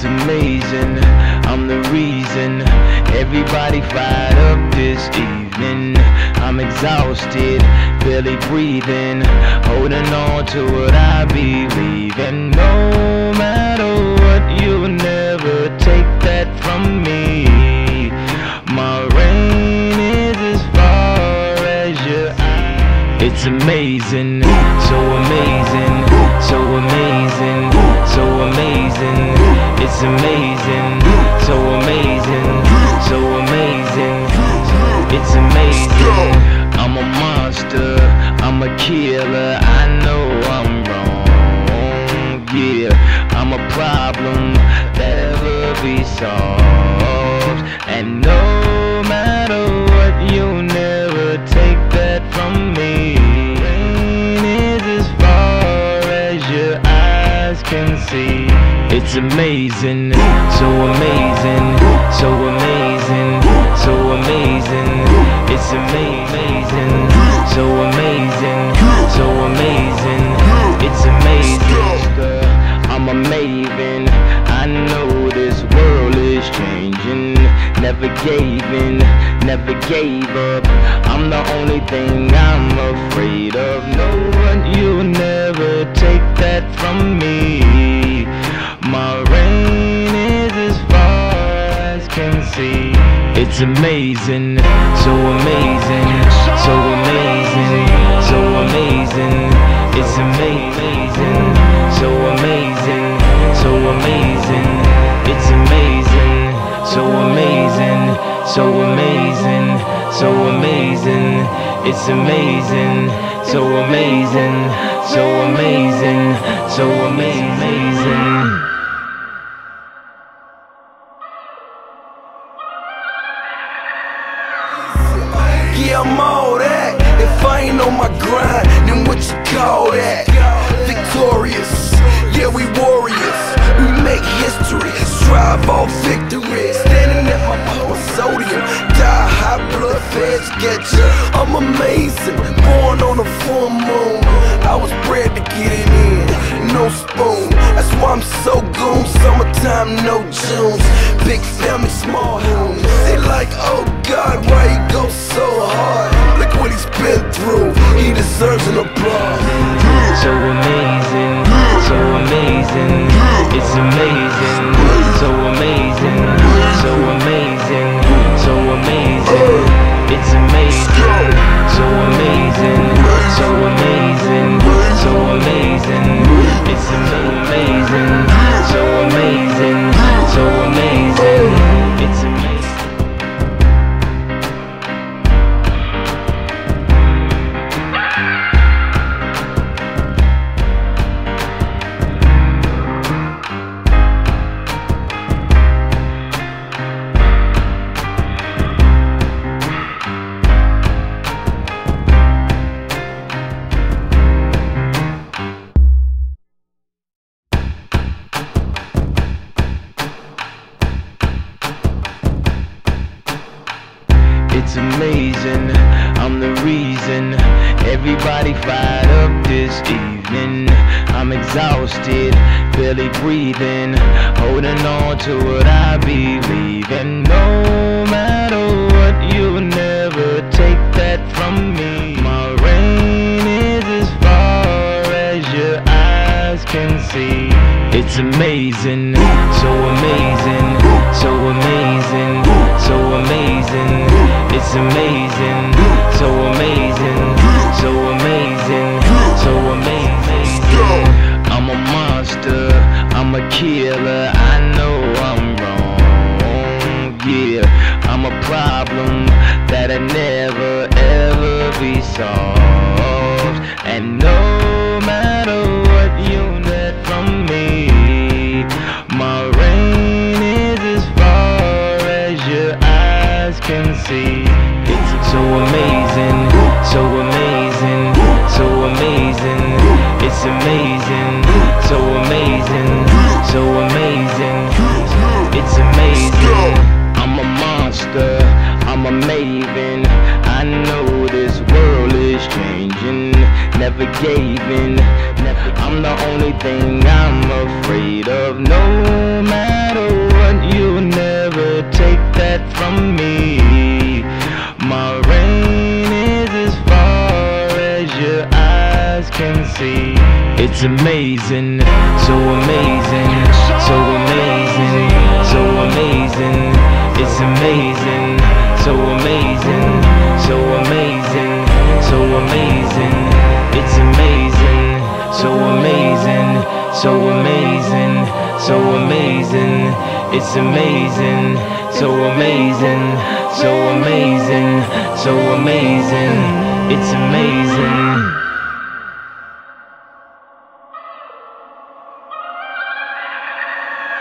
It's amazing, I'm the reason everybody fired up this evening. I'm exhausted, barely breathing, holding on to what I believe in. No matter what, you'll never take that from me. My reign is as far as your eye. It's amazing, so amazing, so amazing, so amazing. It's amazing, so amazing, so amazing. It's amazing. I'm a monster, I'm a killer. I know I'm wrong, yeah. I'm a problem that'll ever be solved. And no matter what, you'll never take that from me. Rain is as far as your eyes can see. It's amazing, so amazing, so amazing, so amazing. It's amazing, so amazing, so amazing. It's amazing. I'm a maven, I know this world is changing. Never gave in, never gave up. I'm the only thing I'm afraid of. No one, you'll never take that from me. My reign is as far as can see. It's amazing, so amazing, so amazing, so amazing. It's amazing, so amazing, so amazing. It's amazing, so amazing, so amazing, so amazing. It's amazing, so amazing, so amazing, so amazing. Yeah, I'm all that. If I ain't on my grind, then what you call that? Victorious, yeah, we warriors. We make history, strive all victory. Standing at my power sodium, die high blood feds get ya. I'm amazing, born on a full moon. I was bred to get it in, no spoon. That's why I'm so goon. Summertime, no Junes. Big family, small homes. They like, oh God, why he go so hard? Look what he's been through. He deserves an applause. So amazing, so amazing. It's amazing, so amazing, so amazing, so amazing. It's amazing, so amazing, so amazing, so amazing. It's amazing, so amazing, so amazing. It's amazing. It's amazing, I'm the reason everybody fired up this evening. I'm exhausted, barely breathing, holding on to what I believe in. No matter what, you'll never take that from me. My reign is as far as your eyes can see. It's amazing, so amazing, so amazing, so amazing. It's amazing, so amazing, so amazing, so amazing. I'm a monster, I'm a killer. I know I'm wrong, yeah. I'm a problem that'll never ever be solved. And no matter what, you get from me. My reign is as far as your eyes can see. It's so amazing, so amazing, so amazing. It's amazing, so amazing, so amazing. It's amazing. I'm a monster, I'm a maven. I know this world is changing. never gave in. I'm the only thing I'm afraid of. No matter what, you'll never take that from me. My reign is as far as your eyes can see. It's amazing, so amazing, so amazing, so amazing. It's amazing, so amazing, so amazing, so amazing. It's amazing, so amazing, so amazing, so amazing. It's amazing, so amazing, so amazing, so amazing. It's amazing.